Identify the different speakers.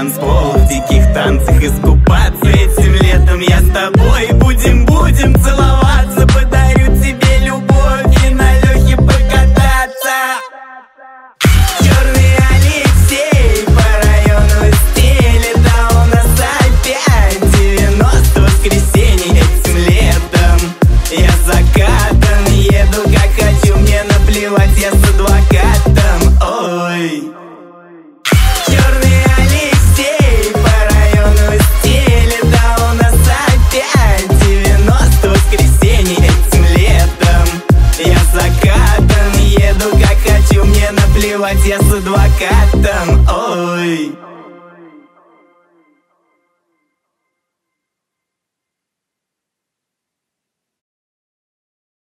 Speaker 1: танцпол, в диких танцах искупаться. Этим летом я с тобой будем целоваться. Подарю тебе любовь и на Лёхе покататься. Черный Алексей по району стиле, да у нас опять 90 воскресений. Этим летом я закатан, еду как хочу, мне наплевать, я с адвокатом. Ой. Черный Алексей по району стиле, да у нас опять 90 воскресений. Этим летом я закатан, еду как хочу, мне наплевать, я с адвокатом. Ой.